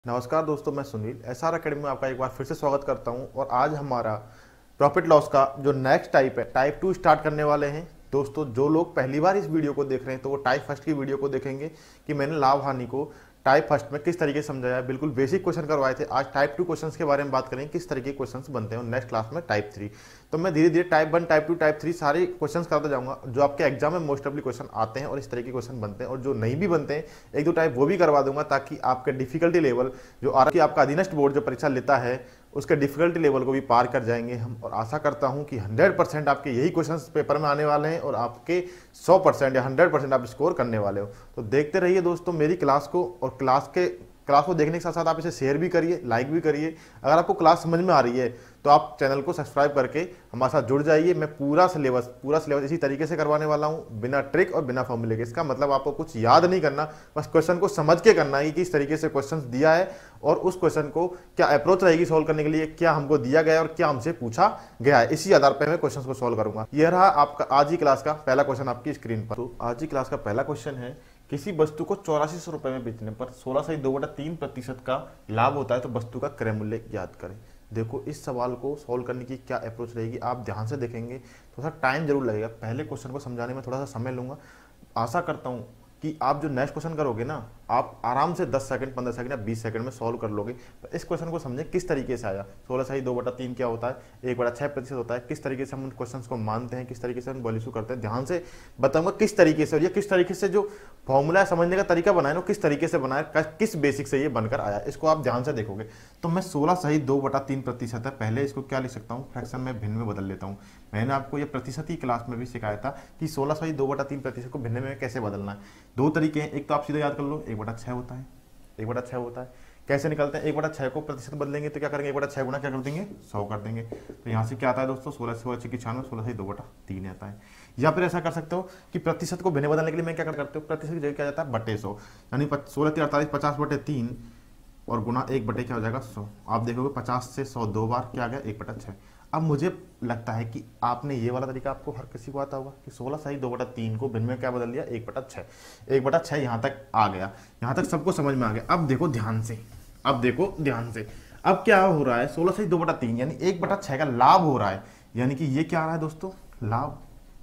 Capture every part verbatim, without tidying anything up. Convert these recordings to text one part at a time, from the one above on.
नमस्कार दोस्तों, मैं सुनील एस आर अकेडमी में आपका एक बार फिर से स्वागत करता हूं। और आज हमारा प्रॉफिट लॉस का जो नेक्स्ट टाइप है, टाइप टू स्टार्ट करने वाले हैं। दोस्तों, जो लोग पहली बार इस वीडियो को देख रहे हैं तो वो टाइप फर्स्ट की वीडियो को देखेंगे कि मैंने लाभ हानि को टाइप फर्स्ट में किस तरीके से समझाया है। बिल्कुल बेसिक क्वेश्चन करवाए थे। आज टाइप टू क्वेश्चंस के बारे में बात करेंगे, किस तरीके के क्वेश्चंस बनते हैं। नेक्स्ट क्लास में टाइप थ्री, तो मैं धीरे धीरे type one, type two, type three सारे क्वेश्चंस करता जाऊंगा जो आपके एग्जाम में मोस्ट ऑफली क्वेश्चन आते हैं और इस तरीके के क्वेश्चन बनते हैं। और जो नहीं भी बनते हैं, एक दो टाइप वो भी करवा दूंगा ताकि आपका डिफिकल्टी लेवल जो आ रहा है, आपका अधीनस्थ बोर्ड जो परीक्षा लेता है उसके डिफिकल्टी लेवल को भी पार कर जाएंगे हम। और आशा करता हूं कि हंड्रेड परसेंट आपके यही क्वेश्चंस पेपर में आने वाले हैं और आपके सौ परसेंट या हंड्रेड परसेंट आप स्कोर करने वाले हो। तो देखते रहिए दोस्तों मेरी क्लास को, और क्लास के क्लास को देखने के साथ साथ आप इसे शेयर भी करिए, लाइक भी करिए। अगर आपको क्लास समझ में आ रही है तो आप चैनल को सब्सक्राइब करके हमारे साथ जुड़ जाइए। मैं पूरा सिलेबस पूरा सिलेबस इसी तरीके से करवाने वाला हूं, बिना ट्रिक और बिना फॉर्मूले के। इसका मतलब आपको कुछ याद नहीं करना, बस क्वेश्चन को समझ के करना है कि किस तरीके से क्वेश्चन दिया है और उस क्वेश्चन को क्या अप्रोच रहेगी सॉल्व करने के लिए, क्या हमको दिया गया है और क्या हमसे पूछा गया है। इसी आधार पर मैं क्वेश्चन को सॉल्व करूंगा। यह रहा आपका आज ही क्लास का पहला क्वेश्चन आपकी स्क्रीन पर। तो आज ही क्लास का पहला क्वेश्चन है, किसी वस्तु को चौरासी सौ रुपए में बेचने पर सोलह सही दो बटा तीन प्रतिशत का लाभ होता है तो वस्तु का क्रय मूल्य ज्ञात करें। देखो, इस सवाल को सॉल्व करने की क्या अप्रोच रहेगी, आप ध्यान से देखेंगे। थोड़ा सा टाइम जरूर लगेगा, पहले क्वेश्चन को समझाने में थोड़ा सा समय लूंगा। आशा करता हूँ कि आप जो नेक्स्ट क्वेश्चन करोगे ना, आप आराम से दस सेकंड, पंद्रह सेकंड या बीस सेकंड में सॉल्व कर लोगे। तो इस क्वेश्चन को समझें किस तरीके से आया। सोलह सही दो बटा तीन क्या होता है, एक बटा छः प्रतिशत होता है। किस तरीके से हम उन क्वेश्चन को मानते हैं, किस तरीके से हम वैल्यू करते हैं, ध्यान से बताऊंगा किस तरीके से। और ये किस तरीके से जो फॉर्मूला समझने का तरीका बनाए ना, किस तरीके से बनाया, किस बेसिक से ये बनकर आया, इसको आप ध्यान से देखोगे। तो मैं सोलह सही दो बटा तीन प्रतिशत है, पहले इसको क्या लिख सकता हूँ, फ्रैक्शन में भिन्न में बदल लेता हूँ। मैंने आपको ये प्रतिशत ही क्लास में भी सिखाया था कि सोलह सही दो बटा तीन प्रतिशत को भिन्न में कैसे बदलना है। दो तरीके हैं, एक तो आप सीधे याद कर लो, एक बटा छः होता है, एक बटा छः होता है। कैसे निकलते हैं, एक बटा छः को प्रतिशत बदलेंगे तो क्या करेंगे, एक बटा छः गुना क्या कर देंगे, सौ कर देंगे। तो यहाँ से क्या आता है दोस्तों, सोलह सोलह छः की छियानवे, सोलह सही दो बटा तीन आता है। या फिर ऐसा कर सकते हो कि प्रतिशत को भिन्न बदलने के लिए मैं क्या करते हो, प्रतिशत की जगह क्या जाता है बटे सौ, यानी सोलह तीन अड़तालीस, पचास बटे तीन और गुना एक बटे क्या हो जाएगा सौ। आप देखोगे पचास से सौ दो बार क्या आ गया, एक बटा छः। अब मुझे लगता है कि आपने ये वाला तरीका आपको हर किसी को आता होगा कि सोलह सही दो बटा तीन को भिन्न में क्या बदल दिया, एक बटा छः। एक बटा छः यहाँ तक आ गया, यहाँ तक सबको समझ में आ गया। अब देखो ध्यान से, अब देखो ध्यान से, अब क्या हो रहा है, सोलह सही दो बटा तीन यानी एक बटा छः का लाभ हो रहा है। यानी कि ये क्या आ रहा है दोस्तों, लाभ।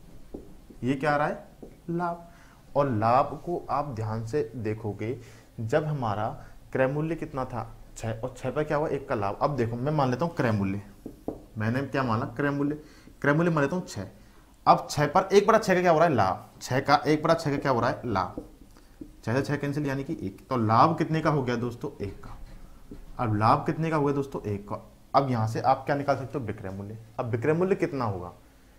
ये क्या आ रहा है, लाभ। और लाभ को आप ध्यान से देखोगे, जब हमारा क्रय मूल्य कितना था छः, और छः पर क्या हुआ, एक का लाभ। अब देखो मैं मान लेता हूँ क्रय मूल्य, मैंने क्या माना, क्रय मूल्य। क्रय मूल्य मान लेता हूँ छः। अब छः पर एक बटा छः का क्या हो रहा है, लाभ। छः का एक बटा छः का क्या हो रहा है, लाभ। छः से छः कैंसिल यानी कि एक। तो लाभ कितने का हो गया दोस्तों, एक का। अब लाभ कितने का हो गया दोस्तों, एक का। अब यहाँ से आप क्या निकाल सकते हो, विक्रय मूल्य। अब विक्रय मूल्य कितना होगा,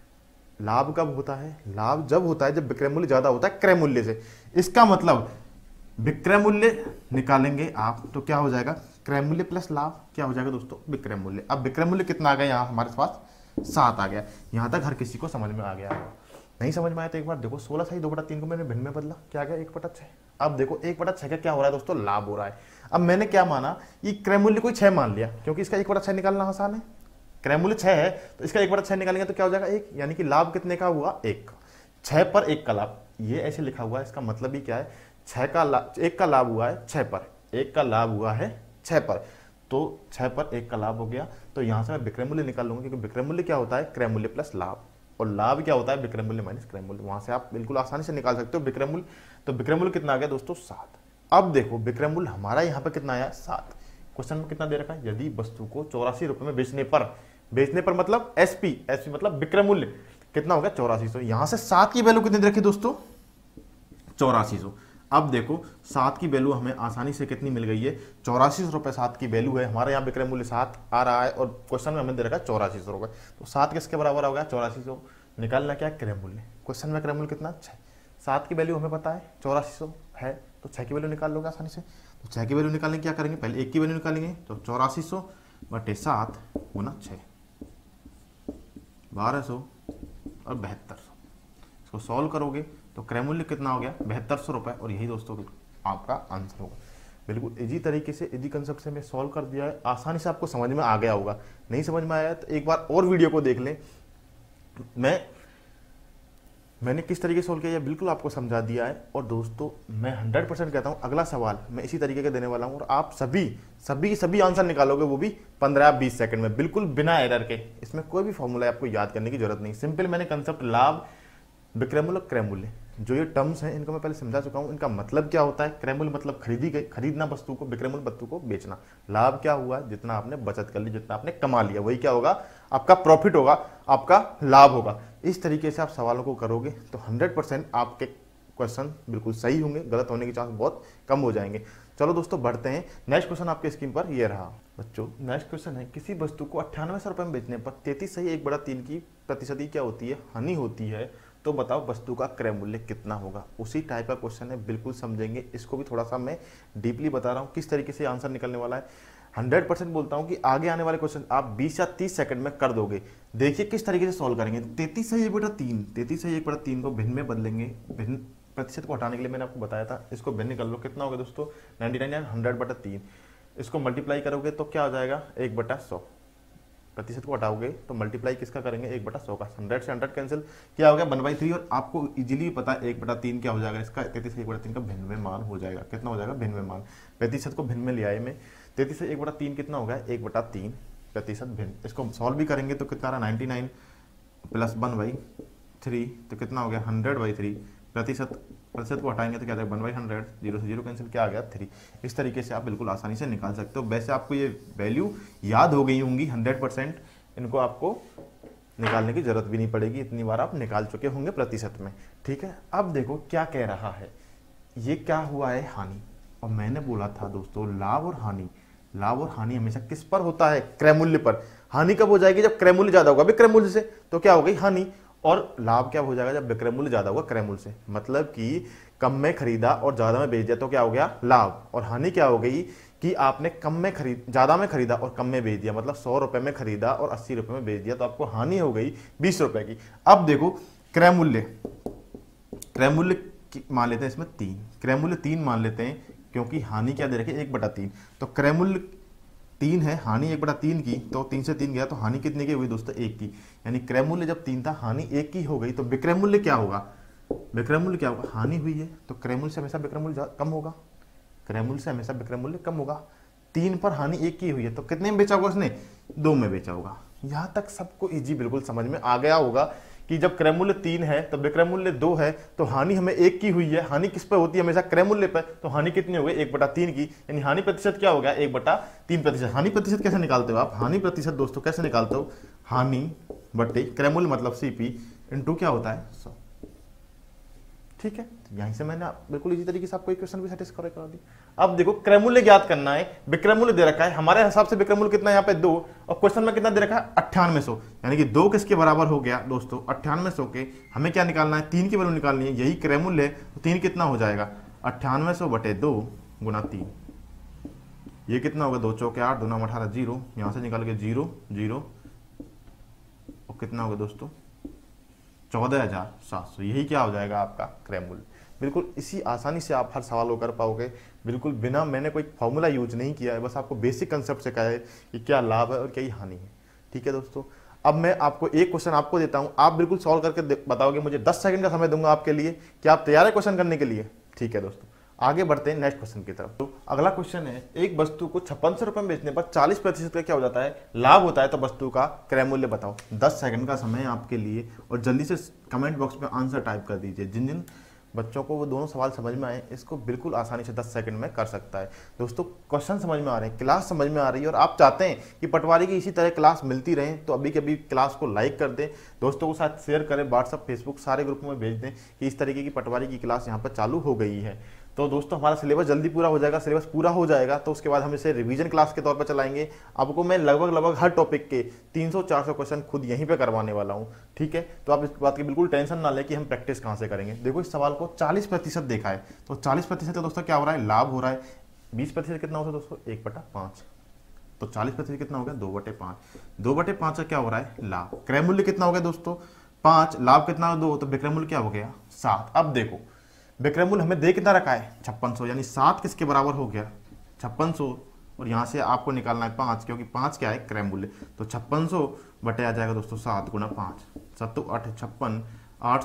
लाभ कब होता है, लाभ जब होता है जब विक्रय मूल्य ज्यादा होता है क्रय मूल्य से। इसका मतलब विक्रय मूल्य निकालेंगे आप तो क्या हो जाएगा, क्रय मूल्य प्लस लाभ क्या हो जाएगा दोस्तों, विक्रय मूल्य। अब विक्रय मूल्य कितना आ गया, यहाँ हमारे पास सात आ गया। यहाँ तक हर किसी को समझ में आ गया होगा। नहीं समझ में आया तो एक बार देखो, सोलह सही दो बटा तीन को मैंने भिन्न में बदला, क्या आ गया, एक बटा छः। अब देखो एक बटा छः का क्या हो रहा है दोस्तों, लाभ हो रहा है। अब मैंने क्या माना, कि क्रय मूल्य कोई छः मान लिया, क्योंकि इसका एक बटा छः निकालना आसान है। क्रय मूल्य छः है तो इसका एक बटा छः निकालेंगे तो क्या हो जाएगा, एक। यानी कि लाभ कितने का हुआ, एक। छः पर एक का लाभ, ये ऐसे लिखा हुआ है। इसका मतलब ही क्या है, छः का लाभ, एक का लाभ हुआ है छः पर, एक का लाभ हुआ है छः पर, तो छः पर एक का लाभ हो गया। तो यहाँ से मैं विक्रय मूल्य निकाल लूंगा, क्योंकि विक्रय मूल्य क्या होता है, क्रय मूल्य प्लस लाभ, और लाभ क्या होता है, विक्रय मूल्य माइनस क्रय मूल्य। वहां से आप बिल्कुल आसानी से निकाल सकते हो विक्रय मूल्य। तो विक्रय मूल्य कितना आ गया दोस्तों, सात। अब देखो विक्रय मूल्य हमारा यहाँ पर कितना आया, सात। क्वेश्चन में कितना दे रखा है, यदि वस्तु को चौरासी रुपए में बेचने पर, बेचने पर मतलब एसपी, एसपी मतलब विक्रय मूल्य कितना हो गया, चौरासी सौ। यहां से सात की वैल्यू कितनी दे रखी दोस्तों, चौरासी सौ। अब देखो सात की वैल्यू हमें आसानी से कितनी मिल गई है, चौरासी सौ रुपए सात की वैल्यू है। हमारे यहाँ विक्रय मूल्य सात आ रहा है और क्वेश्चन में हमें दे रखा है चौरासी सौ रुपए। तो सात किसके बराबर हो गया, चौरासी सौ। निकालना क्या है, क्रय मूल्य। क्वेश्चन में क्रय मूल्य कितना, छः। सात की वैल्यू हमें पता है चौरासी सौ है, तो छः की वैल्यू निकाल लोगे आसानी से। तो छः की वैल्यू निकालने क्या करेंगे, पहले एक की वैल्यू निकालेंगे, तो चौरासी सौ बटे सात गुना छः, बारह सौ और बहत्तर सौ। इसको सॉल्व करोगे तो क्रय मूल्य कितना हो गया, बहत्तर सौ रुपये। और यही दोस्तों आपका आंसर होगा। बिल्कुल इजी तरीके से, इजी कंसेप्ट से मैं सॉल्व कर दिया है, आसानी से आपको समझ में आ गया होगा। नहीं समझ में आया तो एक बार और वीडियो को देख लें। मैं मैंने किस तरीके से सोल्व किया ये बिल्कुल आपको समझा दिया है। और दोस्तों मैं हंड्रेड परसेंट कहता हूँ अगला सवाल मैं इसी तरीके का देने वाला हूँ और आप सभी सभी सभी आंसर निकालोगे, वो भी पंद्रह बीस सेकंड में, बिल्कुल बिना एरर के। इसमें कोई भी फॉर्मूला आपको याद करने की जरूरत नहीं। सिंपल मैंने कंसेप्ट लाभ, विक्रयमूल्य और क्रयमूल्य, जो ये टर्म्स हैं इनको मैं पहले समझा चुका हूँ। इनका मतलब क्या होता है? क्रयमूल्य मतलब खरीदी गई, खरीदना वस्तु को, विक्रयमूल्य वस्तु को बेचना। लाभ क्या हुआ? जितना आपने बचत कर ली, जितना आपने कमा लिया, वही क्या होगा? आपका प्रॉफिट होगा, आपका लाभ होगा। इस तरीके से आप सवालों को करोगे तो हंड्रेड परसेंट आपके क्वेश्चन बिल्कुल सही होंगे, गलत होने के चांस बहुत कम हो जाएंगे। चलो दोस्तों बढ़ते हैं। नेक्स्ट क्वेश्चन आपके स्क्रीन पर ये रहा बच्चों। नेक्स्ट क्वेश्चन है, किसी वस्तु को अट्ठानवे सौ रुपए में बेचने पर तैतीस सही एक बड़ा तीन की प्रतिशत क्या होती है? हानि होती है। तो बताओ वस्तु का क्रय मूल्य कितना होगा? उसी टाइप का क्वेश्चन है, बिल्कुल समझेंगे। इसको भी थोड़ा सा मैं डीपली बता रहा हूँ किस तरीके से आंसर निकलने वाला है। हंड्रेड परसेंट बोलता हूँ कि आगे आने वाले क्वेश्चन आप बीस या तीस सेकंड में कर दोगे। देखिए किस तरीके से सॉल्व करेंगे। तैतीस सही एक बटा तीन, तैतीस सही एक बटा तीन को भिन्न में बदलेंगे। भिन्न प्रतिशत को हटाने के लिए मैंने आपको बताया था, इसको भिन्न कर लो। कितना होगा दोस्तों? नाइनटी नाइन या हंड्रेड बटा तीन। इसको मल्टीप्लाई करोगे तो क्या हो जाएगा? एक बटा सौ। प्रतिशत को हटाओगे तो मल्टीप्लाई किसका करेंगे? एक बटा सौ का। हंड्रेड से हंड्रेड कैंसिल, क्या हो गया? One by three. और आपको इजीली पता है एक बटा तीन क्या हो जाएगा इसका? तैतीस से एक बटा तीन का भिन्न में मान हो जाएगा। कितना हो जाएगा? भिन्न में मान। प्रतिशत को भिन्न में ले आए मैं। तैतीस से एक बटा तीन कितना होगा? एक बटा तीन प्रतिशत भिन्न। इसको सॉल्व भी करेंगे तो कितना रहा? Ninety nine plus one by three तो कितना हो गया? Hundred by three. प्रतिशत प्रतिशत को हटाएंगे तो क्या जाएगा? One by hundred. जीरो से जीरो कैंसिल, क्या आ गया? थ्री। इस तरीके से आप बिल्कुल आसानी से निकाल सकते हो। वैसे आपको ये वैल्यू याद हो गई होंगी हंड्रेड परसेंट, इनको आपको निकालने की जरूरत भी नहीं पड़ेगी, इतनी बार आप निकाल चुके होंगे प्रतिशत में। ठीक है, अब देखो क्या कह रहा है। ये क्या हुआ है? हानि। और मैंने बोला था दोस्तों लाभ और हानि, लाभ और हानि हमेशा किस पर होता है? क्रय मूल्य पर। हानि कब हो जाएगी? जब क्रय मूल्य ज्यादा होगा विक्रय मूल्य से, तो क्या हो गई? हानि। और लाभ क्या हो जाएगा? जब विक्रय मूल्य ज्यादा होगा क्रय मूल्य से। मतलब कि कम में खरीदा और ज्यादा में बेच दिया तो क्या हो गया? लाभ। और हानि क्या हो गई कि आपने कम में खरीद ज्यादा में खरीदा और कम में बेच दिया, मतलब सौ रुपए में खरीदा और अस्सी रुपए में बेच दिया, तो आपको हानि हो गई बीस रुपए की। अब देखो क्रय मूल्य, क्रय मूल्य मान लेते हैं इसमें तीन, क्रय मूल्य तीन मान लेते हैं क्योंकि हानि क्या दे रखी है? एक बटा तीन। तो क्रय मूल्य तीन है, हानि एक बटा तीन की, तो तीन से तीन गया तो हानि कितने की हुई दोस्तों? एक की। यानी क्रय मूल्य जब तीन था, हानि एक की हो गई, तो विक्रय मूल्य क्या होगा? विक्रय मूल्य क्या होगा? हानि हुई है तो क्रय मूल्य से हमेशा विक्रय मूल्य कम होगा। क्रय मूल्य से हमेशा विक्रय मूल्य कम होगा। तीन पर हानि एक की हुई है तो कितने में बेचा होगा उसने? दो में बेचा होगा। यहां तक सबको इजी बिल्कुल समझ में आ गया होगा कि जब क्रय मूल्य तीन है तो विक्रय मूल्य दो है, तो हानि हमें एक की हुई है। हानि किस पर होती है? हमेशा क्रय मूल्य पर। तो हानि कितनी हो गई? एक बटा तीन की। यानी हानि प्रतिशत क्या हो गया? एक बटा तीन प्रतिशत। हानि प्रतिशत कैसे निकालते हो आप? हानि प्रतिशत दोस्तों कैसे निकालते हो? हानि बटे क्रय मूल्य मतलब सीपी इंटू क्या होता है? सौ। ठीक है, यहीं से मैंने बिल्कुल इसी तरीके से आपको क्वेश्चन भी सेटिस्फाई करा दी। अब देखो क्रय मूल्य ज्ञात करना है, विक्रय मूल्य दे रखा है हमारे हिसाब से। विक्रय मूल्य कितना है यहाँ पे? दो। और क्वेश्चन में कितना दे रखा है? अट्ठानवे सौ। यानी कि दो किसके बराबर हो गया दोस्तों? अट्ठानवे सौ के। हमें क्या निकालना है? तीन की वैल्यू निकालनी है, यही क्रय मूल्य है। तो तीन कितना हो जाएगा? अट्ठानवे सौ बटे दो गुना तीन। ये कितना होगा? दो चौके आठ, दो नौ अठारह, जीरो। यहां से निकाल के जीरो जीरो, और कितना होगा दोस्तों? चौदह हजार सात सौ। यही क्या हो जाएगा? आपका क्रय मूल्य। बिल्कुल इसी आसानी से आप हर सवाल को कर पाओगे, बिल्कुल बिना मैंने कोई फॉर्मूला यूज नहीं किया है, बस आपको बेसिक कंसेप्ट से कहा है कि क्या लाभ है और क्या हानि है। ठीक है दोस्तों, अब मैं आपको एक क्वेश्चन आपको देता हूं, आप बिल्कुल सॉल्व करके बताओगे। मुझे दस सेकंड का समय दूंगा आपके लिए। क्या आप तैयार है क्वेश्चन करने के लिए? ठीक है दोस्तों, आगे बढ़ते हैं नेक्स्ट क्वेश्चन की तरफ। तो अगला क्वेश्चन है, एक वस्तु को छप्पन सौ रुपए में बेचने पर चालीस प्रतिशत का क्या हो जाता है? लाभ होता है। तो वस्तु का क्रय मूल्य बताओ। दस सेकंड का समय है आपके लिए और जल्दी से कमेंट बॉक्स में आंसर टाइप कर दीजिए। जिन जिन बच्चों को वो दोनों सवाल समझ में आए, इसको बिल्कुल आसानी से दस सेकंड में कर सकता है। दोस्तों क्वेश्चन समझ में आ रहे हैं, क्लास समझ में आ रही है और आप चाहते हैं कि पटवारी की इसी तरह क्लास मिलती रहे, तो अभी के अभी क्लास को लाइक कर दें, दोस्तों को साथ शेयर करें, व्हाट्सअप फेसबुक सारे ग्रुप में भेज दें कि इस तरीके की पटवारी की क्लास यहाँ पर चालू हो गई है। तो दोस्तों हमारा सिलेबस जल्दी पूरा हो जाएगा। सिलेबस पूरा हो जाएगा तो उसके बाद हम इसे रिवीजन क्लास के तौर पर चलाएंगे। आपको मैं लगभग लगभग हर टॉपिक के तीन सौ चार सौ क्वेश्चन खुद यहीं पे करवाने वाला हूं। ठीक है, तो आप इस बात की बिल्कुल टेंशन ना लें कि हम प्रैक्टिस कहां से करेंगे। देखो इस सवाल को चालीस प्रतिशत देखा है, तो चालीस प्रतिशत दोस्तों क्या हो रहा है? लाभ हो रहा है। बीस प्रतिशत कितना होता है दोस्तों? एक बटा पांच। तो चालीस प्रतिशत कितना हो गया? दो बटे पांच। दो बटे पांच का क्या हो रहा है? लाभ। क्रय मूल्य कितना हो गया दोस्तों? पांच। लाभ कितना? दो। तो विक्रय मूल्य क्या हो गया? सात। अब देखो विक्रय मूल्य हमें दे कितना रखा है? छप्पन सौ। यानी सात किसके बराबर हो गया? छप्पन सौ। और यहां से आपको निकालना है पांच, क्योंकि पांच क्या है? क्रय मूल्य। तो छप्पन सौ बटे आ जाएगा दोस्तों सात गुना पांच। सत्तू आठ छप्पन, आठ सौ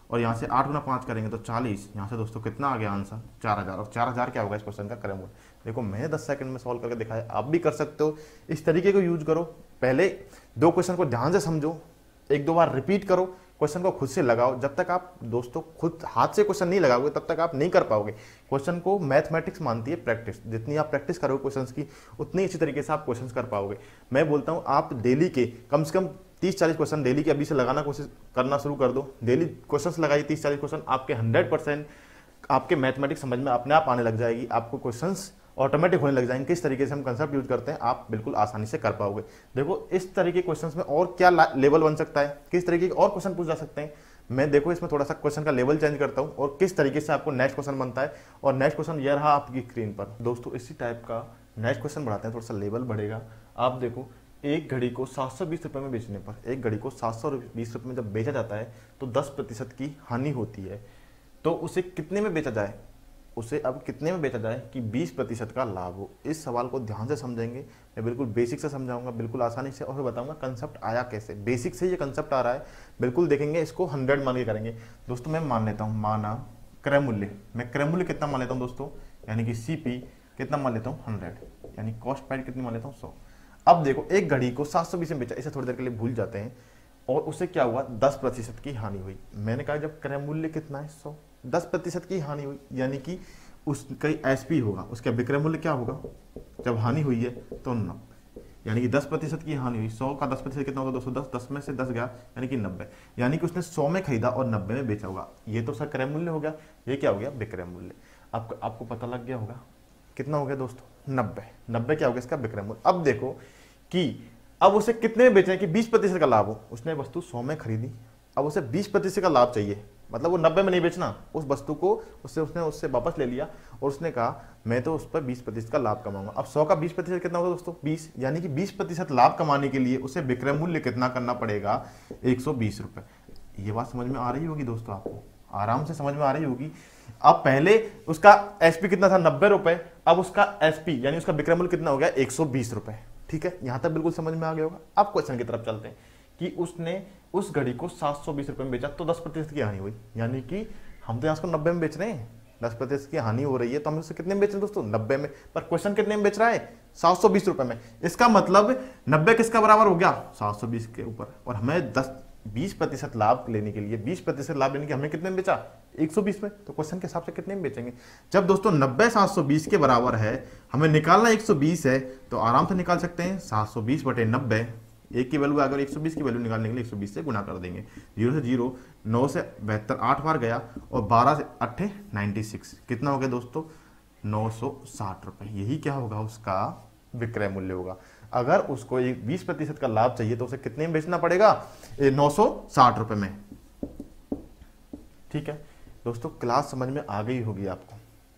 और यहाँ से आठ गुना पाँच करेंगे तो चालीस, यहाँ से दोस्तों कितना आ गया आंसर चार हज़ार। और चार हज़ार क्या होगा इस क्वेश्चन का क्रम मूल्य। देखो मैंने दस सेकंड में सॉल्व करके दिखाया, आप भी कर सकते हो। इस तरीके को यूज करो, पहले दो क्वेश्चन को ध्यान से समझो, एक दो बार रिपीट करो, क्वेश्चन को खुद से लगाओ। जब तक आप दोस्तों खुद हाथ से क्वेश्चन नहीं लगाओगे तब तक आप नहीं कर पाओगे। क्वेश्चन को मैथमेटिक्स मानती है प्रैक्टिस, जितनी आप प्रैक्टिस करोगे क्वेश्चंस की उतनी अच्छी तरीके से आप क्वेश्चंस कर पाओगे। मैं बोलता हूँ आप डेली के कम से कम तीस चालीस क्वेश्चन डेली के अभी से लगाना कोशिश करना शुरू कर दो। डेली क्वेश्चंस लगाइए तीस चालीस क्वेश्चन, आपके हंड्रेड परसेंट आपके मैथमेटिक्स समझ में अपने आप आने लग जाएगी। आपको क्वेश्चंस ऑटोमेटिक होने लग जाएंगे। किस तरीके से हम कंसेप्ट यूज करते हैं आप बिल्कुल आसानी से कर पाओगे। देखो इस तरीके के क्वेश्चंस में और क्या लेवल बन सकता है, किस तरीके के और क्वेश्चन पूछ जा सकते हैं। मैं देखो इसमें थोड़ा सा क्वेश्चन का लेवल चेंज करता हूं और किस तरीके से आपको नेक्स्ट क्वेश्चन बनता है। और नेक्स्ट क्वेश्चन ये रहा आपकी स्क्रीन पर दोस्तों। इसी टाइप का नेक्स्ट क्वेश्चन बढ़ाते हैं, थोड़ा सा लेवल बढ़ेगा। आप देखो एक घड़ी को सात सौ बीस रुपए में बेचने पर, एक घड़ी को सात सौ बीस रुपए में जब बेचा जाता है तो दस प्रतिशत की हानि होती है। तो उसे कितने में बेचा जाए, उसे अब कितने में बेचा जाए कि बीस प्रतिशत का लाभ हो। इस सवाल को ध्यान से समझेंगे, मैं बिल्कुल बेसिक से समझाऊंगा, बिल्कुल आसानी से, और फिर बताऊंगा कंसेप्ट आया कैसे। बेसिक से ये कंसेप्ट आ रहा है, बिल्कुल देखेंगे, इसको हंड्रेड मान के करेंगे। दोस्तों मैं मान लेता हूँ, माना क्रय मूल्य, मैं क्रय मूल्य कितना मान लेता हूँ दोस्तों, यानी कि सीपी कितना मान लेता हूँ हंड्रेड, यानी कॉस्ट प्राइस कितनी मान लेता हूँ सौ। अब देखो एक घड़ी को सात सौ बीस में बेचा, इसे थोड़ी देर के लिए भूल जाते हैं। और उसे क्या हुआ, दस प्रतिशत की हानि हुई। मैंने कहा जब क्रय मूल्य कितना है सौ, दस प्रतिशत की हानि हुई, यानी कि उसका एसपी होगा, उसका विक्रय मूल्य क्या होगा जब हानि हुई है तो नब्बे, यानी कि दस प्रतिशत की हानि हुई। सौ का दस प्रतिशत कितना होगा दोस्तों, दस, दस में से दस गया यानी कि नब्बे, यानी कि उसने सौ में खरीदा और नब्बे में बेचा होगा। ये तो उसका क्रय मूल्य हो गया, ये क्या हो गया विक्रय मूल्य। आपको आपको पता लग गया होगा कितना हो गया दोस्तों, नब्बे। नब्बे क्या हो गया इसका विक्रय मूल्य। अब देखो कि अब उसे कितने में बेचना है कि बीस प्रतिशत का लाभ हो। उसने वस्तु सौ में खरीदी, अब उसे बीस प्रतिशत का लाभ चाहिए, मतलब वो नब्बे में नहीं बेचना उस वस्तु को, उससे उसने उससे वापस ले लिया और उसने कहा मैं तो उस पर बीस प्रतिशत का लाभ कमाऊंगा। अब सौ का बीस प्रतिशत कितना होगा दोस्तों, बीस, यानी कि बीस प्रतिशत लाभ कमाने के लिए उसे विक्रय मूल्य कितना करना पड़ेगा, एक सौ बीस रुपए। ये बात समझ में आ रही होगी दोस्तों, आपको आराम से समझ में आ रही होगी। अब पहले उसका एसपी कितना था, नब्बे रुपए, अब उसका एसपी यानी उसका विक्रय मूल्य कितना हो गया, एक सौ बीस रुपए। ठीक है, यहां तक बिल्कुल समझ में आ गया होगा। अब क्वेश्चन की तरफ चलते हैं कि उसने उस घड़ी को सात सौ बीस रुपए में बेचा तो दस प्रतिशत की हानि हुई, यानी कि हम तो यहाँ उसको नब्बे में बेच रहे हैं, दस प्रतिशत की हानि हो रही है तो हम उसे कितने में बेच रहे हैं दोस्तों, नब्बे में। पर क्वेश्चन कितने में बेच रहा है, सात सौ बीस रुपए में। इसका मतलब नब्बे किसका बराबर हो गया, सात सौ बीस के ऊपर। और हमें दस बीस प्रतिशत लाभ लेने के लिए, बीस प्रतिशत लाभ लेने के हमें कितने में बेचा, एक सौ बीस में। तो क्वेश्चन के हिसाब से कितने में बेचेंगे। जब दोस्तों नब्बे सात सौ बीस के बराबर है, हमें निकालना एक सौ बीस है, तो आराम से निकाल सकते हैं सात सौ बीस बटे नब्बे। एक की वैल्यू अगर एक सौ बीस की वैल्यू निकालने के लिए एक सौ बीस से गुना कर देंगे। जीरो से जीरो, नौ से बहत्तर, आठ बार गया, और बारह से अट्ठे छियानवे, कितना हो गया दोस्तों, नौ सौ साठ रुपए। यही क्या होगा, उसका विक्रय मूल्य होगा। अगर उसको एक बीस प्रतिशत का लाभ चाहिए तो उसे कितने में बेचना पड़ेगा, नौ सौ साठ रुपए में। ठीक है दोस्तों, क्लास समझ में आ गई होगी आपको।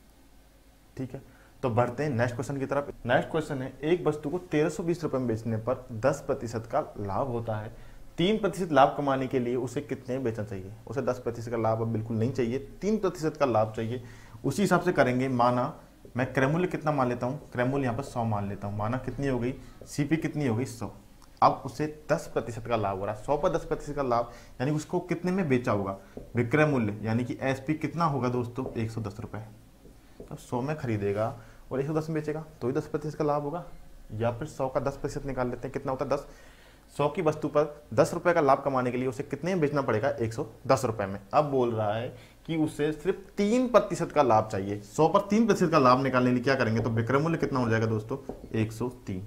ठीक है, तो बढ़ते हैं नेक्स्ट क्वेश्चन की तरफ। नेक्स्ट क्वेश्चन है, एक वस्तु को तेरह सौ बीस रुपए में बेचने पर दस प्रतिशत का लाभ होता है। तीन प्रतिशत लाभ कमाने के लिए उसे कितने में बेचना चाहिए। उसे दस प्रतिशत का लाभ अब बिल्कुल नहीं चाहिए, तीन प्रतिशत का लाभ चाहिए। उसी हिसाब से करेंगे। माना मैं क्रय मूल्य कितना मान लेता हूँ, क्रय मूल्य यहाँ पर सौ मान लेता हूँ। माना कितनी हो गई, सीपी कितनी हो गई, सौ। अब उसे दस प्रतिशत का लाभ हो रहा है, सौ पर दस प्रतिशत का लाभ, यानी उसको कितने में बेचा होगा, विक्रय मूल्य यानी कि एसपी कितना होगा दोस्तों, एक सौ दस रुपए। तो सौ में खरीदेगा और एक सौ दस में बेचेगा तो ही दस प्रतिशत का लाभ होगा। या फिर सौ का दस प्रतिशत निकाल लेते हैं, कितना होता है दस। सौ की वस्तु पर दस रुपए का लाभ कमाने के लिए उसे कितने में बेचना पड़ेगा, एक सौ दस रुपए में। अब बोल रहा है कि उसे सिर्फ तीन प्रतिशत का लाभ चाहिए। सौ पर तीन प्रतिशत का लाभ निकालने के लिए क्या करेंगे, तो विक्रय मूल्य कितना हो जाएगा दोस्तों, एक सौ तीन।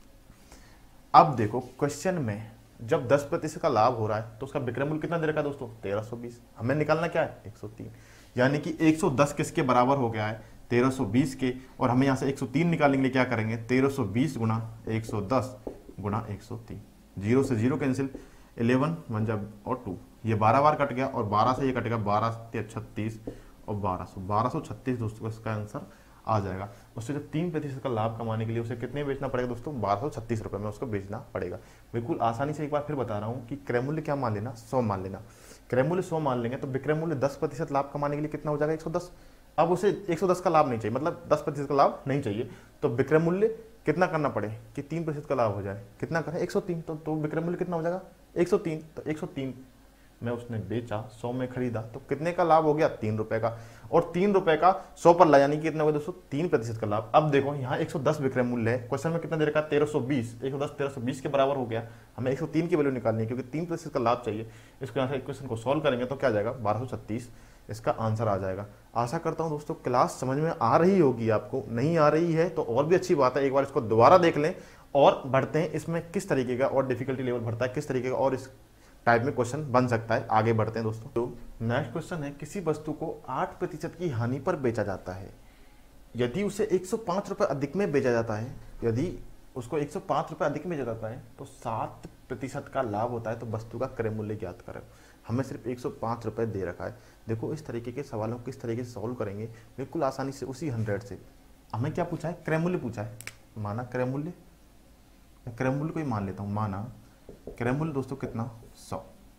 अब देखो क्वेश्चन में जब दस प्रतिशत का लाभ हो रहा है तो उसका विक्रय मूल्य कितना दे रखा है दोस्तों, तेरह सौ बीस। हमें निकालना क्या है, एक सौ तीन, यानी कि एक सौ दस किसके बराबर हो गया है, तेरह सौ बीस के। और हमें यहाँ से एक सौ तीन निकालने के लिए क्या करेंगे, तेरह सौ बीस गुना एक सौ दस गुना एक सौ तीन। जीरो से जीरो कैंसिल, इलेवन वन जब और टू, ये बारह बार कट गया और बारह से ये कटेगा, बारह छत्तीस और बारह सौ, बारह सौ छत्तीस दोस्तों इसका आंसर आ जाएगा। उससे जब तीन प्रतिशत का लाभ कमाने के लिए उसे कितने बेचना पड़ेगा दोस्तों, बारह सौ छत्तीस रुपए में उसको बेचना पड़ेगा। बिल्कुल आसानी से एक बार फिर बता रहा हूँ कि क्रय मूल्य क्या मान लेना, सौ मान लेना। क्रय मूल्य सौ मान लेंगे तो विक्रय मूल्य दस प्रतिशत लाभ कमाने के लिए कितना हो जाएगा, एक सौ दस। अब उसे एक सौ दस का लाभ नहीं चाहिए, मतलब दस प्रतिशत का लाभ नहीं चाहिए, तो विक्रय मूल्य कितना करना पड़े कि तीन प्रतिशत का लाभ हो जाए, कितना करें, एक सौ तीन। तो, तो विक्रय मूल्य कितना हो जाएगा, एक सौ तीन। तो एक सौ तीन में उसने बेचा, सौ में खरीदा, तो कितने का लाभ हो गया? तीन रुपए का। और तीन रुपए का सौ पर ला यानी कि कितना हो गया दोस्तों? तीन प्रतिशत का लाभ। अब देखो यहाँ एक सौ दस विक्रय मूल्य है, क्वेश्चन में कितना दे रखा है? तेरह सौ बीस। एक सौ दस तेरह सौ बीस के बराबर हो गया, हमें एक सौ तीन की वैल्यू निकालनी है क्योंकि तीन प्रतिशत का लाभ चाहिए। इसको यहाँ से इक्वेशन को सॉल्व करेंगे तो क्या जाएगा? बारह सौ छत्तीस इसका आंसर आ जाएगा। आशा करता हूँ दोस्तों क्लास समझ में आ रही होगी आपको। नहीं आ रही है तो और भी अच्छी बात है, एक बार इसको दोबारा देख लें और बढ़ते हैं इसमें किस तरीके का और डिफिकल्टी लेवल बढ़ता है, किस तरीके का और इस टाइप में क्वेश्चन बन सकता है। आगे बढ़ते हैं दोस्तों। तो नेक्स्ट क्वेश्चन है, किसी वस्तु को आठ प्रतिशत की हानि पर बेचा जाता है, यदि उसे एक सौ पाँच रुपये अधिक में बेचा जाता है, यदि उसको एक सौ पाँच रुपये अधिक में बेचा जाता है तो सात प्रतिशत का लाभ होता है, तो वस्तु का क्रय मूल्य ज्ञात करें। हमें सिर्फ एक सौ पाँच रुपये दे रखा है। देखो इस तरीके के सवालों को किस तरीके से सॉल्व करेंगे, बिल्कुल आसानी से उसी हंड्रेड से। हमें क्या पूछा है? क्रय मूल्य पूछा है। माना क्रय मूल्य, क्रय मूल्य को ही मान लेता हूँ, माना क्रय मूल्य दोस्तों कितना? सौ।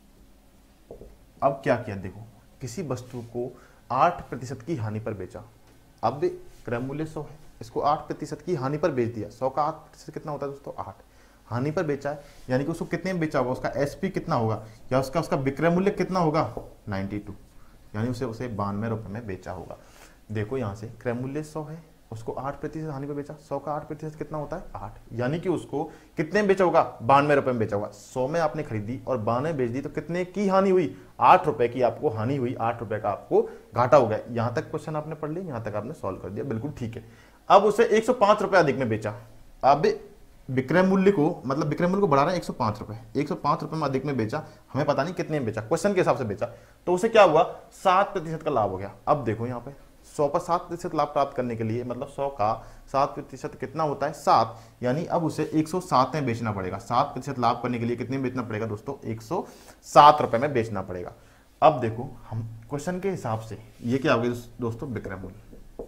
अब क्या किया? देखो किसी वस्तु को आठ प्रतिशत की हानि पर बेचा। अब क्रय मूल्य सौ है, इसको आठ प्रतिशत की हानि पर बेच दिया। सौ का आठ प्रतिशत कितना होता है दोस्तों? आठ। हानि पर बेचा है यानी कि उसको कितने में बेचा होगा? उसका एसपी कितना होगा या उसका उसका विक्रय मूल्य कितना होगा? बानवे, यानी उसे उसे बानवे रुपए में बेचा होगा। देखो यहाँ से क्रय मूल्य सौ है, उसको आठ प्रतिशत हानि पर बेचा। सौ का आठ प्रतिशत कितना होता है? आठ। यानी कि उसको कितने में बेचा होगा? बानवे रुपए में बेचा होगा। सौ में आपने खरीदी और बानवे बेच दी तो कितने की हानि हुई? आठ रुपए की आपको हानि हुई, आठ रुपए का आपको घाटा हो गया। यहां तक क्वेश्चन आपने पढ़ लिया, यहां तक आपने सॉल्व कर दिया, बिल्कुल ठीक है। अब उसे एक सौ पाँच रुपए अधिक में बेचा। अब विक्रय मूल्य को मतलब विक्रय मूल्य को बढ़ा रहे हैं एक सौ पाँच रुपए, एक सौ पाँच रुपए में अधिक में बेचा, हमें पता नहीं कितने में बेचा, क्वेश्चन के हिसाब से बेचा, तो उसे क्या हुआ? सात प्रतिशत का लाभ हो गया। अब देखो यहाँ पे सौ पर सात प्रतिशत लाभ प्राप्त करने के लिए मतलब सौ का सात प्रतिशत कितना होता है? सात। यानी अब उसे एक सौ सात में बेचना पड़ेगा। सात प्रतिशत लाभ करने के लिए कितने में बेचना पड़ेगा दोस्तों? एक सौ सात रुपए में बेचना पड़ेगा। अब देखो हम क्वेश्चन के हिसाब से ये क्या हो गया दोस्तों? विक्रय मूल्य।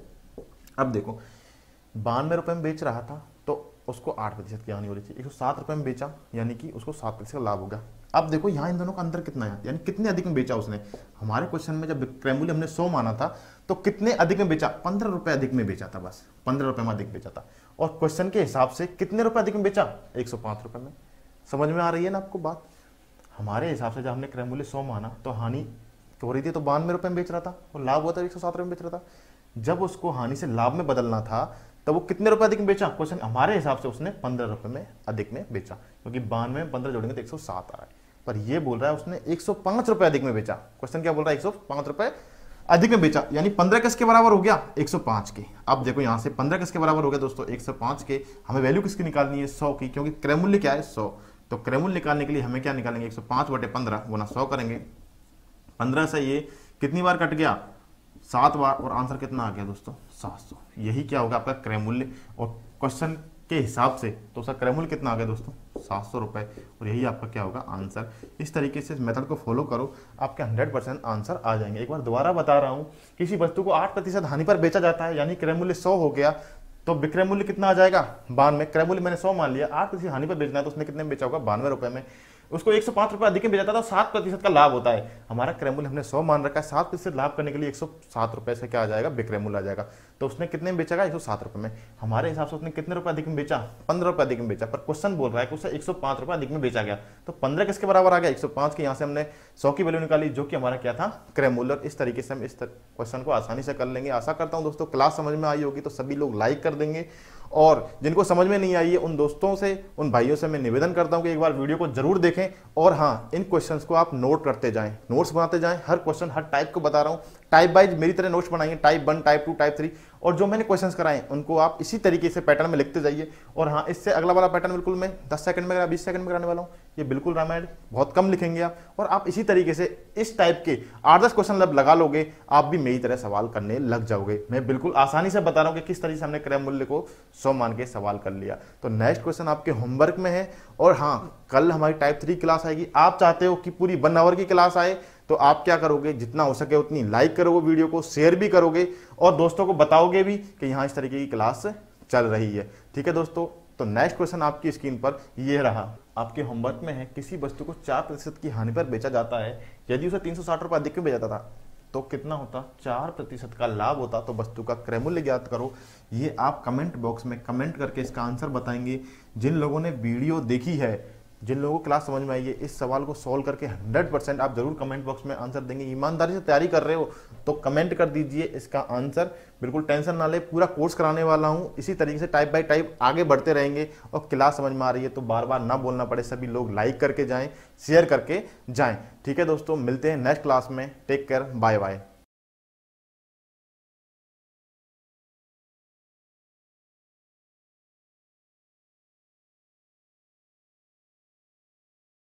अब देखो बानवे रुपए में बेच रहा था तो उसको आठ प्रतिशत की हानि हो रही थी, एक सौ सात रुपए में बेचा यानी कि उसको सात प्रतिशत का लाभ होगा। अब देखो यहाँ इन दोनों का अंतर कितना है, यानी कितने अधिक में बेचा उसने। हमारे क्वेश्चन में जब विक्रय मूल्य हमने सौ माना था तो कितने अधिक में बेचा? पंद्रह रुपए अधिक में बेचा था, बस पंद्रह रुपए में अधिक बेचा था। और क्वेश्चन के हिसाब से कितने रुपए अधिक में बेचा? एक सौ पाँच रुपए में। समझ में आ रही है ना आपको बात? हमारे हिसाब से जब हमने क्रय मूल्य सौ माना तो हानि हो रही थी तो बानवे रुपए में बेच रहा था और लाभ हुआ था एक सौ सात रुपए में बेच रहा था। जब उसको हानि से लाभ में बदलना था तो वो कितने रुपए अधिक में बेचा? क्वेश्चन हमारे हिसाब से उसने पंद्रह रुपए में अधिक में बेचा, क्योंकि बानवे में पंद्रह जोड़ेंगे तो एक सौ सात आ रहा है। पर ये बोल रहा है उसने एक सौ पाँच रुपए अधिक में बेचा। क्वेश्चन क्या बोल रहा है? एक सौ पाँच रुपए अधिक में बेचा, यानी पंद्रह किसके बराबर हो गया? एक सौ पाँच के। अब देखो यहाँ से पंद्रह किसके बराबर हो गया दोस्तों? एक सौ पाँच के। हमें वैल्यू किसकी निकालनी है? सौ की, क्योंकि क्रय मूल्य क्या है? सौ। तो क्रय मूल्य निकालने के लिए हमें क्या निकालेंगे? एक सौ पाँच बटे पंद्रह गुना सौ करेंगे। पंद्रह से ये कितनी बार कट गया? सात बार, और आंसर कितना आ गया दोस्तों? सात सौ। यही क्या होगा आपका क्रय मूल्य। और क्वेश्चन के हिसाब से तो उसका क्रय मूल्य कितना आ गया दोस्तों? सात सौ रुपए। और यही आपका क्या होगा? आंसर। इस तरीके से इस मेथड को फॉलो करो, आपके हंड्रेड परसेंट आंसर आ जाएंगे। एक बार दोबारा बता रहा हूँ, किसी वस्तु को आठ प्रतिशत हानि पर बेचा जाता है यानी क्रय मूल्य सौ हो गया, तो विक्रय मूल्य कितना आ जाएगा? बानवे। क्रय मूल्य मैंने सौ मान लिया, आठ प्रतिशत हानि पर बेचना है तो उसने कितने में बेचा होगा? बानवे रुपए में। उसको एक सौ पाँच रुपए अधिक में बेचा था तो सात प्रतिशत का लाभ होता है। हमारा क्रय मूल्य हमने सौ मान रखा है, सात प्रतिशत लाभ करने के लिए एक सौ सात रुपए से क्या आ जाएगा? विक्रय मूल्य आ जाएगा। तो उसने कितने में बेचेगा? एक सौ सात रुपए में। हमारे हिसाब से उसने कितने रुपए अधिक में बेचा? पंद्रह रुपए अधिक में बेचा। पर क्वेश्चन बोल रहा है कि उसे एक सौ पाँच रुपए अधिक में बेचा गया, तो पंद्रह किसके बराबर आ गया? एक सौ पाँच के। यहाँ से हमने सौ की वैल्यू निकाली जो कि हमारा क्या था? क्रय मूल्य। इस तरीके से हम इस क्वेश्चन को आसानी से कर लेंगे। आशा करता हूँ दोस्तों क्लास समझ में आई होगी, तो सभी लोग लाइक कर देंगे, और जिनको समझ में नहीं आई है उन दोस्तों से, उन भाइयों से मैं निवेदन करता हूं कि एक बार वीडियो को जरूर देखें। और हाँ, इन क्वेश्चंस को आप नोट करते जाएं, नोट्स बनाते जाएं। हर क्वेश्चन हर टाइप को बता रहा हूं, टाइप वाइज मेरी तरह नोट्स बनाइए, type one, type two, type three. और जो मैंने क्वेश्चंस कराए उनको आप इसी तरीके से पैटर्न में लिखते जाइए। और हाँ, इससे अगला वाला पैटर्न बिल्कुल मैं दस सेकंड में बीस सेकंड में कराने वाला हूँ। ये बिल्कुल रामायण बहुत कम लिखेंगे आप, और आप इसी तरीके से इस टाइप के आठ दस क्वेश्चन जब लगा लोगे आप भी मेरी तरह सवाल करने लग जाओगे। मैं बिल्कुल आसानी से बता रहा हूँ कि किस तरीके से हमने क्रय मूल्य को सौ मान के सवाल कर लिया। तो नेक्स्ट क्वेश्चन आपके होमवर्क में है। और हाँ, कल हमारी टाइप थ्री क्लास आएगी। आप चाहते हो कि पूरी वन आवर की क्लास आए, तो आप क्या करोगे? जितना हो सके उतनी लाइक करोगे, वीडियो को शेयर भी करोगे और दोस्तों को बताओगे भी कि यहाँ इस तरीके की क्लास चल रही है। ठीक है दोस्तों, तो नेक्स्ट क्वेश्चन आपकी स्क्रीन पर ये रहा। आपके होमवर्क में है, किसी वस्तु को चार प्रतिशत की हानि पर बेचा जाता है, यदि उसे तीन सौ साठ रुपए अधिक में बेचा था तो कितना होता? चार प्रतिशत का लाभ होता, तो वस्तु का क्रय मूल्य ज्ञात करो। ये आप कमेंट बॉक्स में कमेंट करके इसका आंसर बताएंगे। जिन लोगों ने वीडियो देखी है जिन लोगों को क्लास समझ में आई है, इस सवाल को सॉल्व करके हंड्रेड परसेंट आप जरूर कमेंट बॉक्स में आंसर देंगे। ईमानदारी से तैयारी कर रहे हो तो कमेंट कर दीजिए इसका आंसर। बिल्कुल टेंशन ना ले, पूरा कोर्स कराने वाला हूँ, इसी तरीके से टाइप बाय टाइप आगे बढ़ते रहेंगे। और क्लास समझ में आ रही है तो बार बार ना बोलना पड़े, सभी लोग लाइक करके जाएं, शेयर करके जाएं। ठीक है दोस्तों, मिलते हैं नेक्स्ट क्लास में। Take care, bye bye.